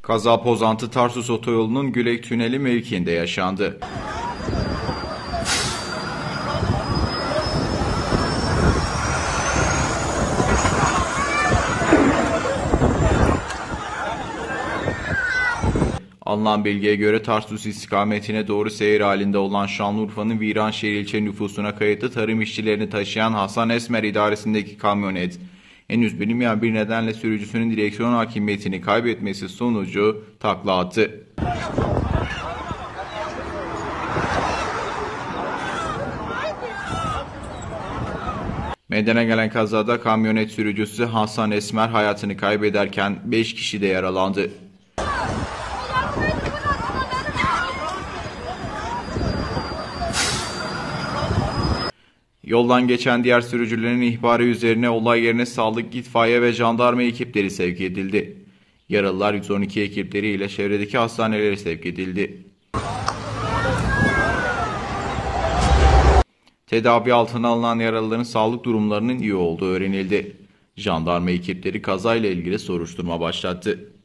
Kaza Pozantı-Tarsus otoyolunun Gülek Tüneli mevkiinde yaşandı. Alınan bilgiye göre Tarsus istikametine doğru seyir halinde olan Şanlıurfa'nın Viranşehir ilçe nüfusuna kayıtlı tarım işçilerini taşıyan Hasan Esmer idaresindeki kamyonet, henüz bilinmeyen bir nedenle sürücüsünün direksiyon hakimiyetini kaybetmesi sonucu takla attı. Meydana gelen kazada kamyonet sürücüsü Hasan Esmer hayatını kaybederken 5 kişi de yaralandı. Yoldan geçen diğer sürücülerin ihbarı üzerine olay yerine sağlık, itfaiye ve jandarma ekipleri sevk edildi. Yaralılar 112 ekipleriyle çevredeki hastanelere sevk edildi. Tedavi altına alınan yaralıların sağlık durumlarının iyi olduğu öğrenildi. Jandarma ekipleri kazayla ilgili soruşturma başlattı.